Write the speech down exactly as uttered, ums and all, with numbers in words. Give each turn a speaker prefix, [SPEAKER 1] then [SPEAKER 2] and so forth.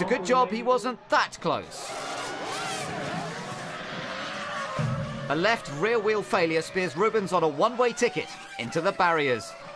[SPEAKER 1] a good job he wasn't that close. A left rear wheel failure spears Rubens on a one-way ticket into the barriers.